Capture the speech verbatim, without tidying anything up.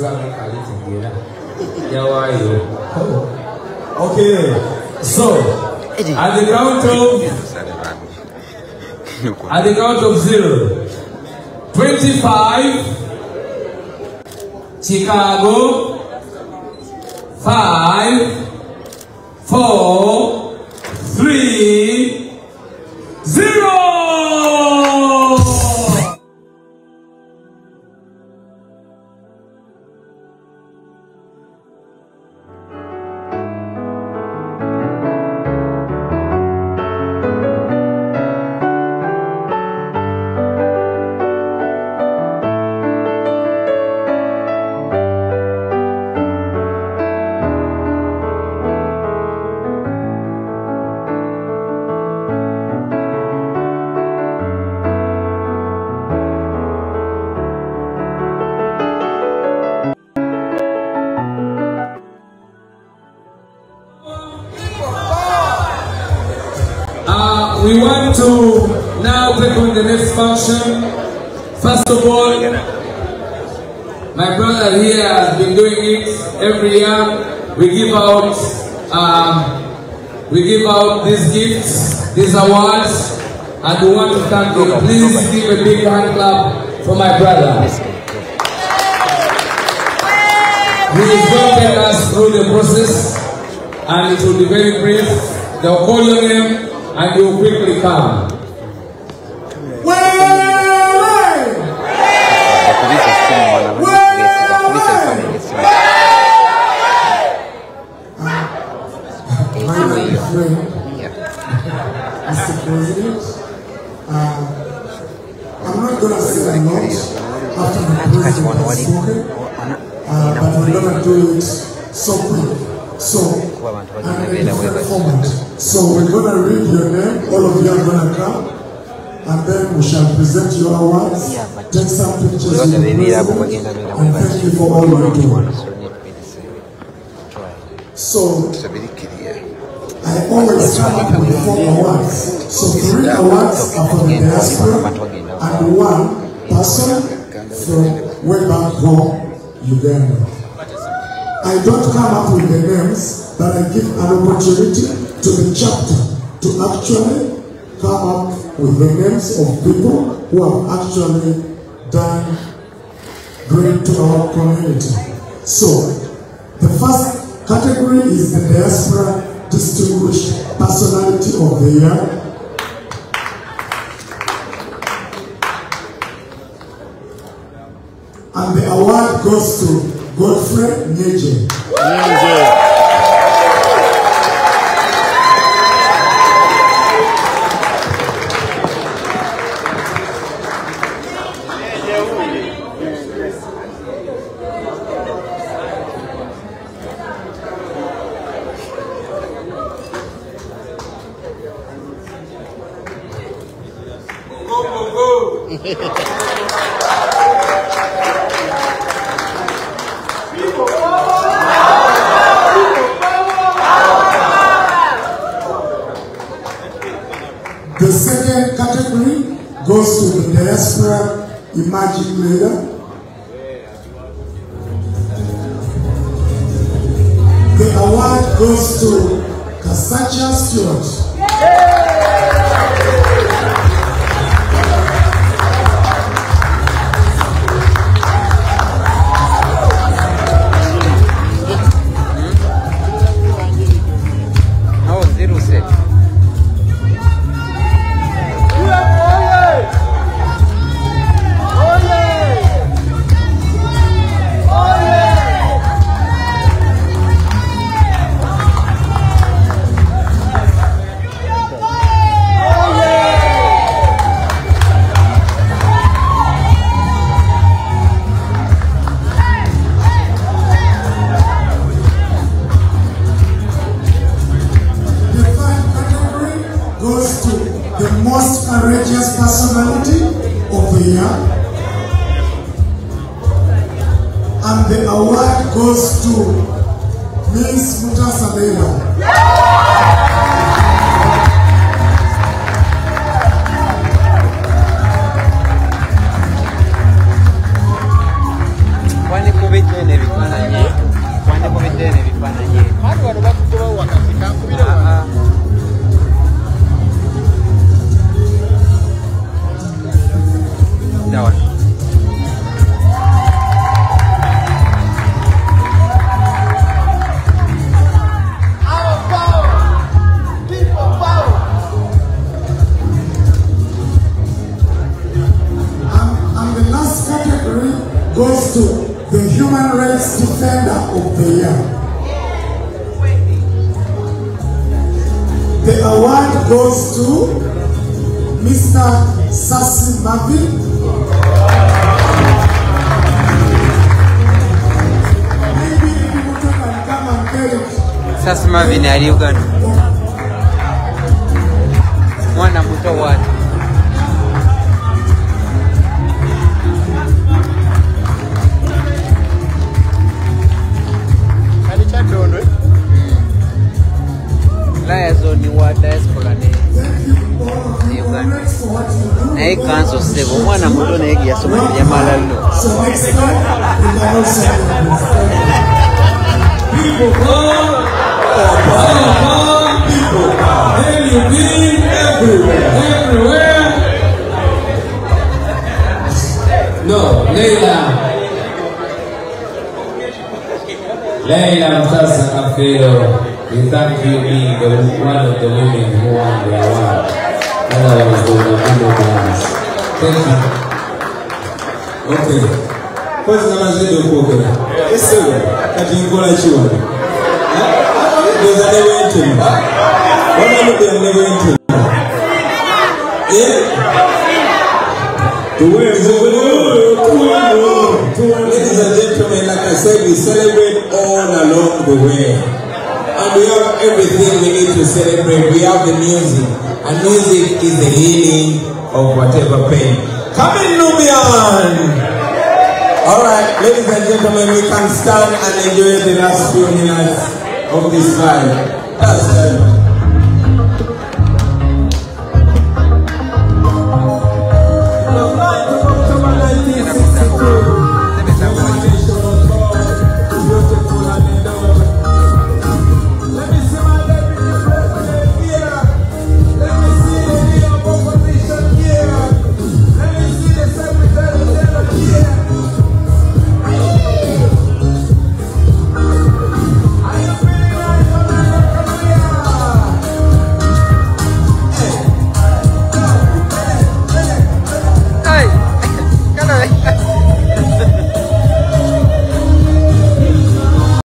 Okay, so at the count of at the count of zero, twenty-five, Chicago, five, four, three, zero. We want to now take on the next function. First of all, my brother here has been doing it every year. We give out, um, we give out these gifts, these awards, and we want to thank you. Please give a big hand clap for my brother. He is going to take us through the process, and it will be very brief. They'll call your name, and you will quickly come. Mister President, uh, I'm not going to say a lot after the President has spoken, uh, but I'm going to do it so quick. So, I'm in a different format. So we're going to read your name, all of you are going to come, and then we shall present your awards, take some pictures with the President, and thank you for all you're doing. So, I always come up with four awards. So three awards are for the diaspora and one person from way back home, Uganda. I don't come up with the names, but I give an opportunity to the chapter to actually come up with the names of people who have actually done great to our community. So the first category is the diaspora Distinguished Personality of the Year. And the award goes to Godfrey Nyeje. The second category goes to the Diaspora Emerging Leader. The award goes to Kasacha Stewart. Most courageous personality of the year, and the award goes to Miss Mutasadela. Kwani COVID goes to the Human Rights Defender of the Year. The award goes to Mister Sassi Marvin. Maybe people can come and get it. Sassi Marvin, are you going? Mwana muto watu. Liaison wa diaspora ne Uganda. Na hii kanzo sebo mwana muto na hiki yasoma ya malalo. So next time, we can also People come, come, come, people come. Then you be everywhere, everywhere. No, Leila. Leila Mtasa Kafiro, we thank you being the, one of the women who won the award. Otherwise, they would have been no ones. Thank you. Okay. What's the name of the book? Yes, sir. That you call a show. There's a never entering. What are you doing? Never entering. Yeah? The way is over there. Ladies and gentlemen, like I said, we celebrate all along the way. And we have everything we need to celebrate. We have the music. And music is the healing of whatever pain. Come in, Nubian! Alright, ladies and gentlemen, we can stand and enjoy the last few minutes of this live. That's it. Hey,